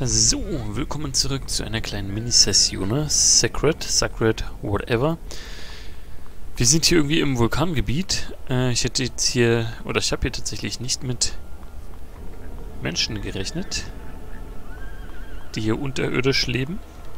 So, willkommen zurück zu einer kleinen Mini-Session. Sacred, whatever. Wir sind hier irgendwie im Vulkangebiet. Ich hätte jetzt hier, oder ich habe hier tatsächlich nicht mit Menschen gerechnet, die hier unterirdisch leben.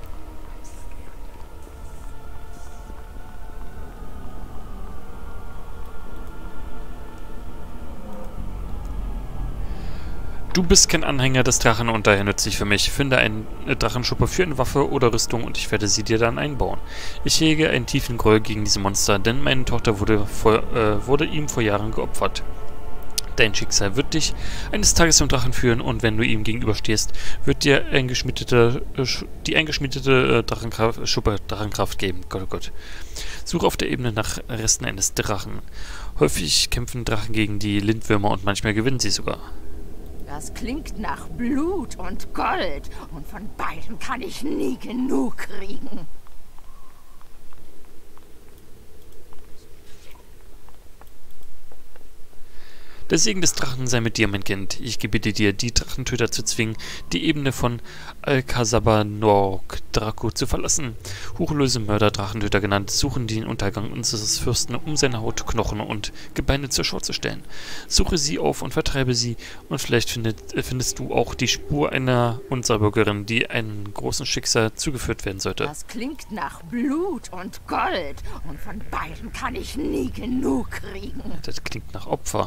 Du bist kein Anhänger des Drachen und daher nützlich für mich. Finde eine Drachenschuppe für eine Waffe oder Rüstung und ich werde sie dir dann einbauen. Ich hege einen tiefen Groll gegen diese Monster, denn meine Tochter wurde ihm vor Jahren geopfert. Dein Schicksal wird dich eines Tages zum Drachen führen und wenn du ihm gegenüberstehst, wird dir die eingeschmiedete Drachenkraft geben. Gott, oh Gott. Suche auf der Ebene nach Resten eines Drachen. Häufig kämpfen Drachen gegen die Lindwürmer und manchmal gewinnen sie sogar. Das klingt nach Blut und Gold. Und von beiden kann ich nie genug kriegen. Der Segen des Drachen sei mit dir, mein Kind. Ich gebiete dir, die Drachentöter zu zwingen, die Ebene von Alcazaba-Norg Draco zu verlassen. Ruchlose Mörder, Drachentöter genannt, suchen den Untergang unseres Fürsten, um seine Haut, Knochen und Gebeine zur Schau zu stellen. Suche sie auf und vertreibe sie, und vielleicht findest du auch die Spur einer unserer Bürgerin, die einem großen Schicksal zugeführt werden sollte. Das klingt nach Blut und Gold. Und von beiden kann ich nie genug kriegen. Das klingt nach Opfer.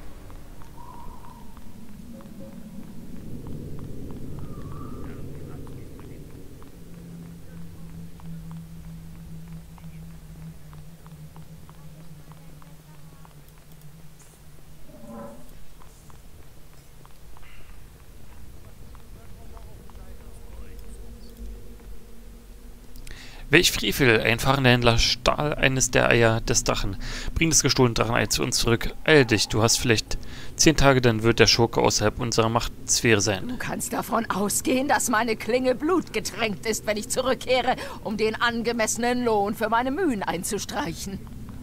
Welch Frevel! Ein fahrender Händler stahl eines der Eier des Drachen. Bring das gestohlene Drachenei zu uns zurück. Eil dich, du hast vielleicht 10 Tage, dann wird der Schurke außerhalb unserer Machtsphäre sein. Du kannst davon ausgehen, dass meine Klinge blutgetränkt ist, wenn ich zurückkehre, um den angemessenen Lohn für meine Mühen einzustreichen.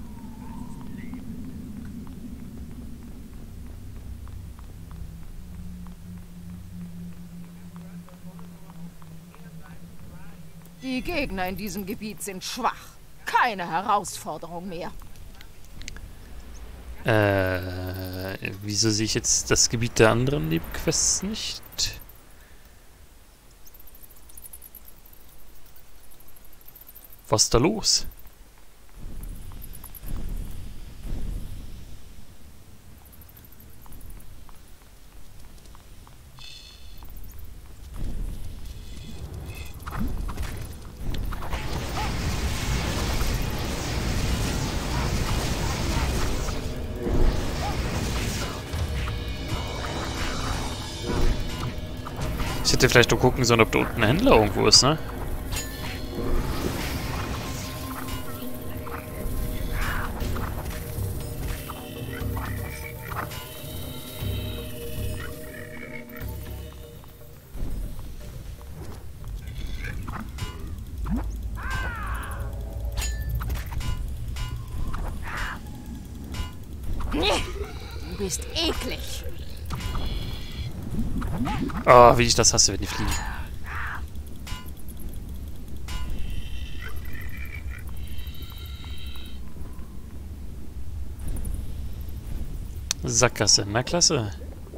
Die Gegner in diesem Gebiet sind schwach. Keine Herausforderung mehr. Wieso sehe ich jetzt das Gebiet der anderen Nebenquests nicht? Was ist da los? Ich hätte vielleicht nur gucken sollen, ob da unten ein Händler irgendwo ist, ne? Du bist eklig. Ah, wie ich das hasse, wenn die fliegen. Sackgasse, na klasse.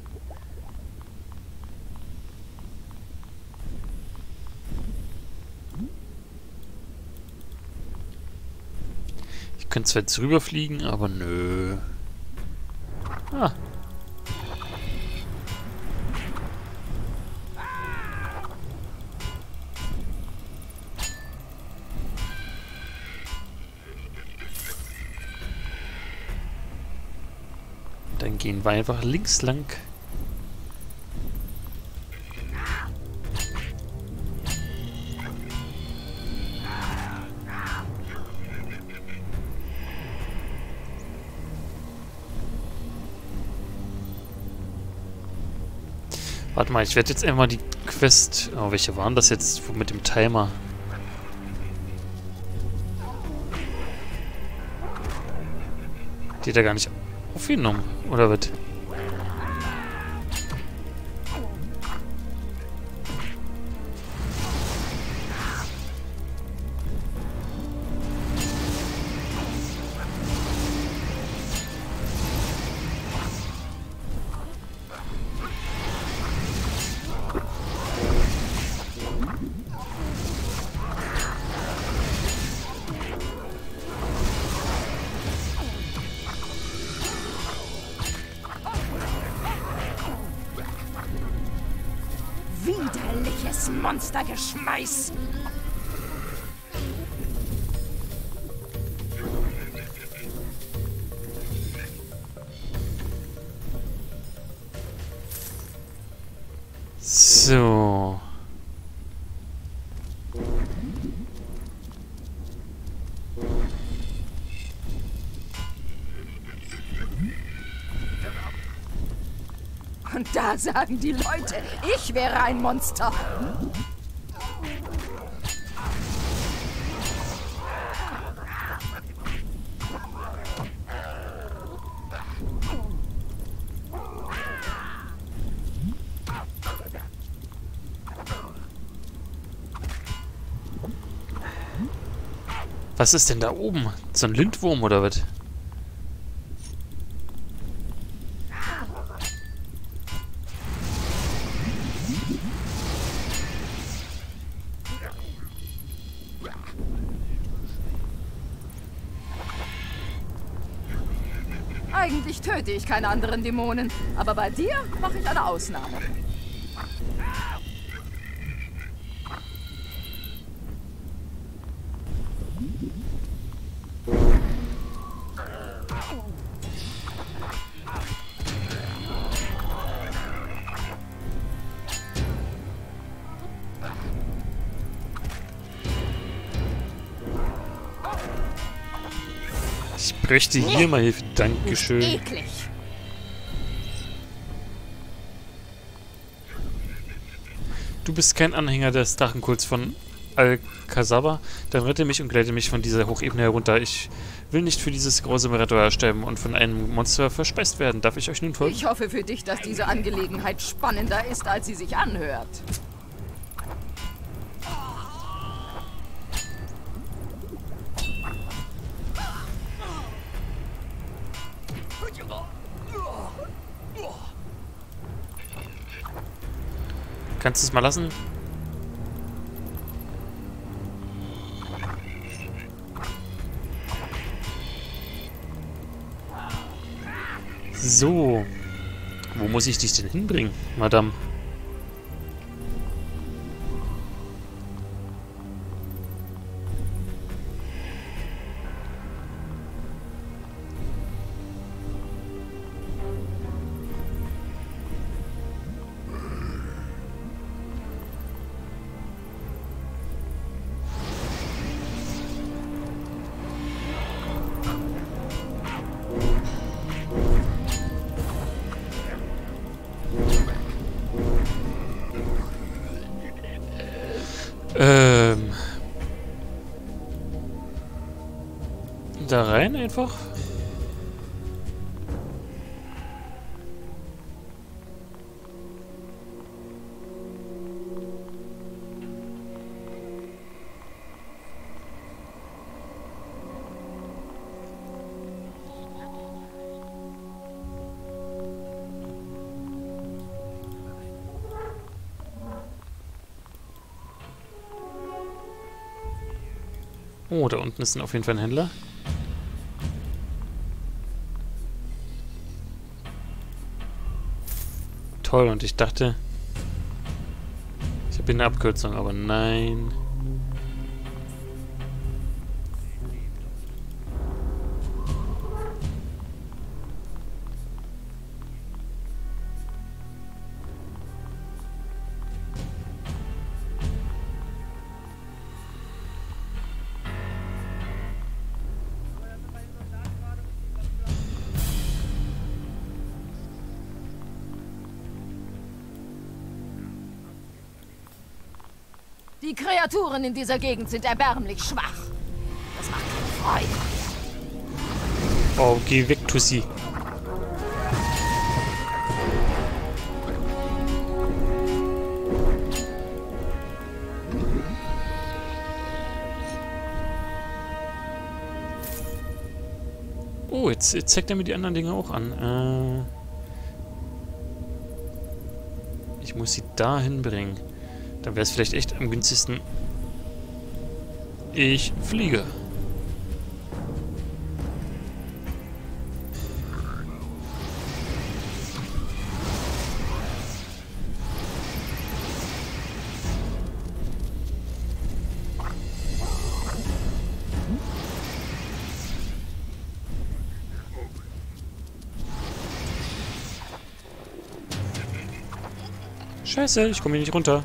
Ich könnte zwar jetzt rüberfliegen, aber nö. Ah. Dann gehen wir einfach links lang. Warte mal, ich werde jetzt einmal die Quest... Oh, welche waren das jetzt mit dem Timer? Die hat er gar nicht aufgenommen, oder was? Widerliches Monstergeschmeiß! So. Und da sagen die Leute, ich wäre ein Monster. Was ist denn da oben? So ein Lindwurm oder was? Eigentlich töte ich keine anderen Dämonen, aber bei dir mache ich eine Ausnahme. Ich bräuchte hier mal Hilfe. Dankeschön. Eklig. Du bist kein Anhänger des Drachenkults von Al-Kasaba. Dann rette mich und gleite mich von dieser Hochebene herunter. Ich will nicht für dieses grausame Ritual sterben und von einem Monster verspeist werden. Darf ich euch nun folgen? Ich hoffe für dich, dass diese Angelegenheit spannender ist, als sie sich anhört. Kannst du es mal lassen? So. Wo muss ich dich denn hinbringen, Madame? Da rein einfach? Oh, da unten ist auf jeden Fall ein Händler. Toll, und ich dachte, ich habe hier eine Abkürzung, aber nein. Die Kreaturen in dieser Gegend sind erbärmlich schwach. Das macht keine Freude. Oh, geh weg, Tussi. Oh, jetzt zeigt er mir die anderen Dinge auch an. Ich muss sie dahin bringen. Dann wäre es vielleicht echt am günstigsten. Ich fliege. Scheiße, ich komme hier nicht runter.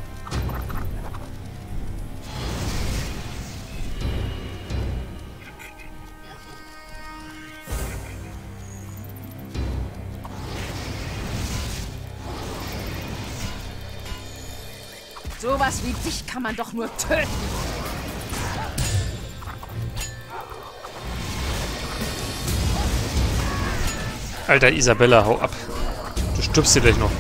Sowas wie dich kann man doch nur töten. Alter, Isabella, hau ab. Du stirbst hier gleich noch.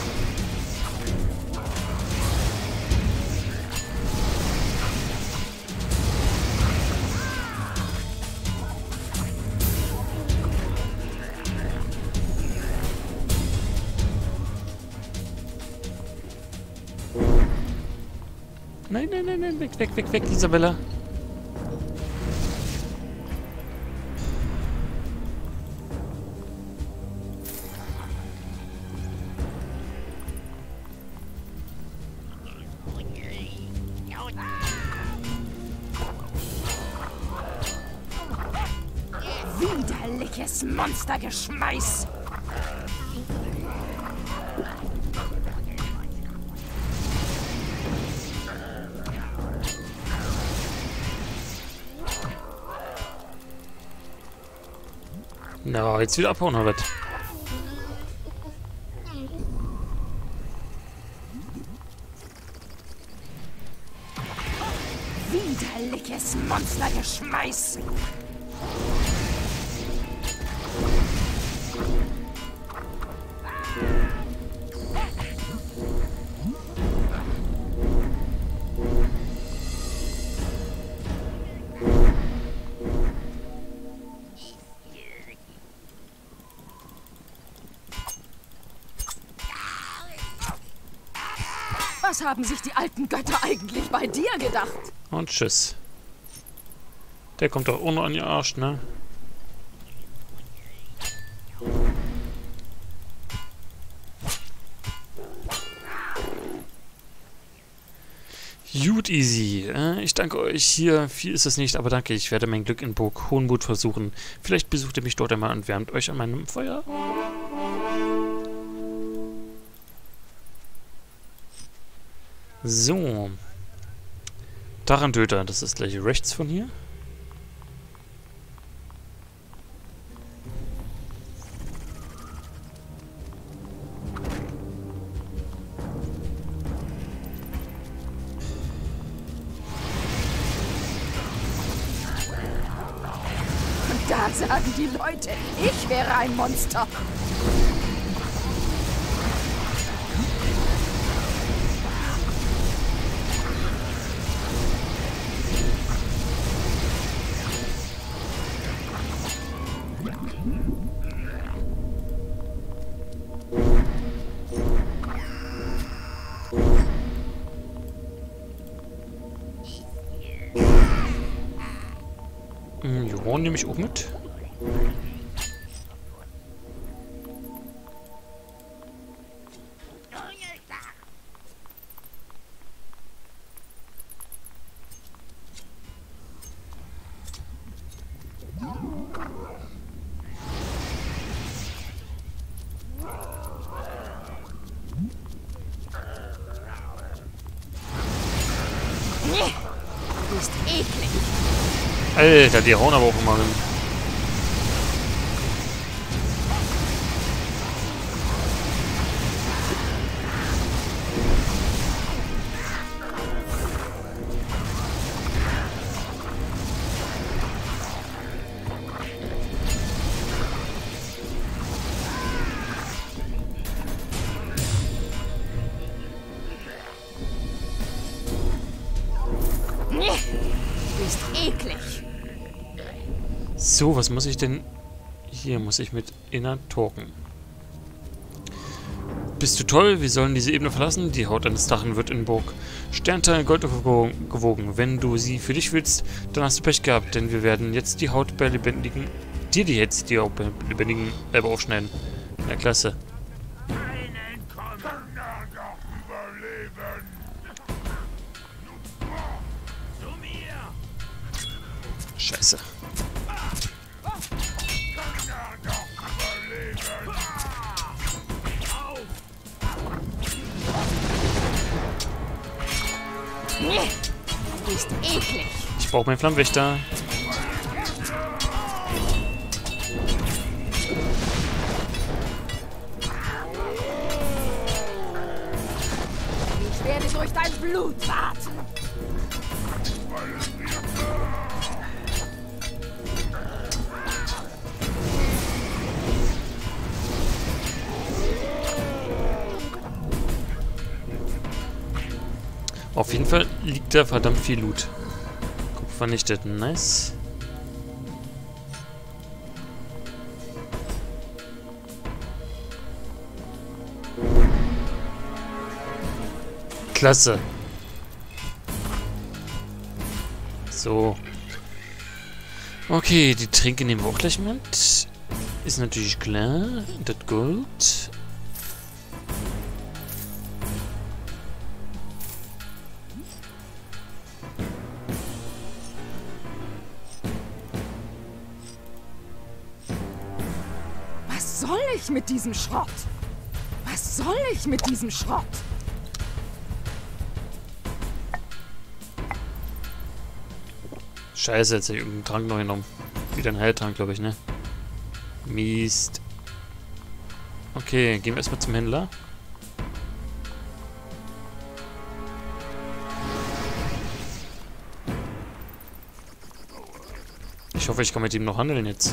Nein, nein, nein, nein, weg, weg, weg, weg, Isabella. Widerliches Monstergeschmeiß! Na, jetzt wieder abhauen, Herbert. Widerliches Monstergeschmeiß! Was haben sich die alten Götter eigentlich bei dir gedacht? Und tschüss. Der kommt doch ohne an den Arsch, ne? Gut, easy. Ich danke euch hier. Viel ist es nicht, aber danke. Ich werde mein Glück in Burg Hohenmut versuchen. Vielleicht besucht ihr mich dort einmal und wärmt euch an meinem Feuer. So. Drachentöter, das ist gleich rechts von hier. Und da sagen die Leute, ich wäre ein Monster. Ja, nehme ich auch mit. Du bist eklig. Alter, die hauen aber auch immer hin. Du bist eklig. So, was muss ich denn... Hier muss ich mit Inner talken. Bist du toll? Wir sollen diese Ebene verlassen. Die Haut eines Drachen wird in Burg Sternteil Gold gewogen. Wenn du sie für dich willst, dann hast du Pech gehabt, denn wir werden jetzt die Haut bei lebendigen... die Haut bei lebendigen Leiber aufschneiden. Ja, klasse. Scheiße. Nee, du bist eklig. Ich brauche meinen Flammwächter. Ich werde durch dein Blut warten. Auf jeden Fall liegt da verdammt viel Loot. Kopf vernichtet. Nice. Klasse. So. Okay, die Tränke nehmen wir auch gleich mit. Ist natürlich klar. Das Gold. Was soll ich mit diesem Schrott? Was soll ich mit diesem Schrott? Scheiße, jetzt habe ich irgendeinen Trank noch genommen. Wieder ein Heiltrank, glaube ich, ne? Mist. Okay, gehen wir erstmal zum Händler. Ich hoffe, ich kann mit ihm noch handeln jetzt.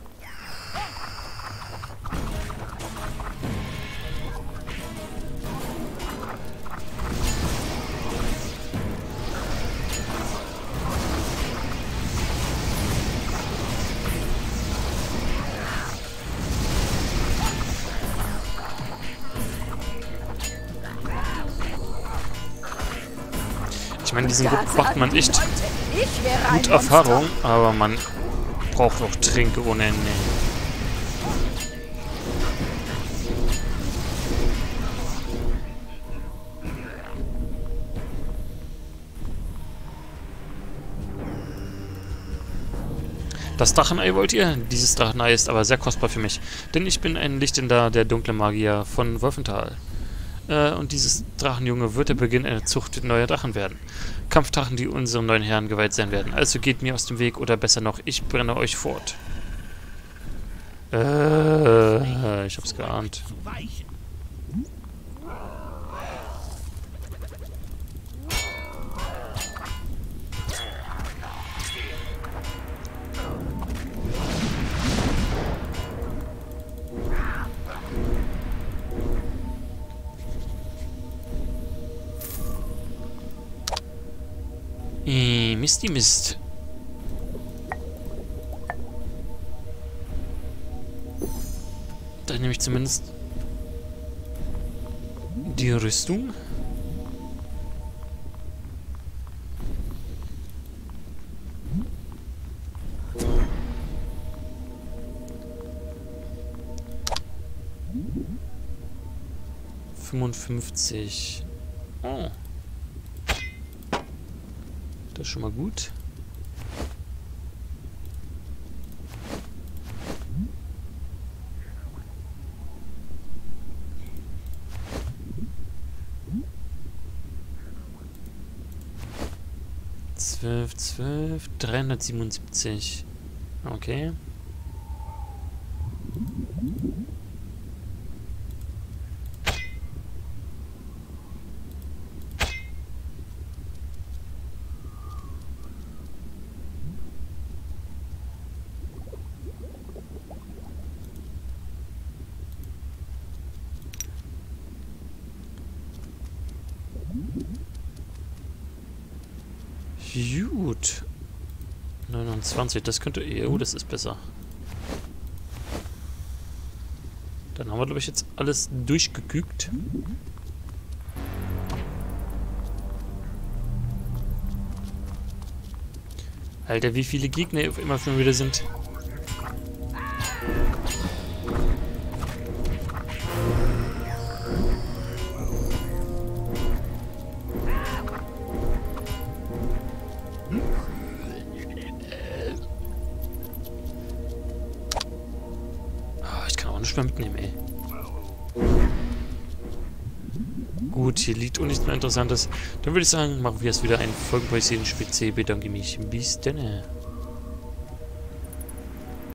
Ich meine, diesen Gruppen macht man echt gut Erfahrung, aber man braucht auch Tränke ohne Ende. Das Drachenei wollt ihr? Dieses Drachenei ist aber sehr kostbar für mich, denn ich bin ein Lichtender der dunklen Magier von Wolfenthal. Und dieses Drachenjunge wird der Beginn einer Zucht neuer Drachen werden. Kampfdrachen, die unserem neuen Herrn geweiht sein werden. Also geht mir aus dem Weg oder besser noch, ich brenne euch fort. Ich hab's geahnt. Misty Mist. Da nehme ich zumindest die Rüstung. $55. Oh. Das ist schon mal gut. Zwölf, 377. Okay. Gut. 29, das könnte... Oh, das ist besser. Dann haben wir, glaube ich, jetzt alles durchgekügt. Alter, wie viele Gegner auf immer schon wieder sind. Ich kann auch nicht mehr mitnehmen, ey. Gut, hier liegt auch nichts mehr Interessantes. Dann würde ich sagen, machen wir es wieder ein Folgenpäuschen. Speziell bedanke mich. Bis dann.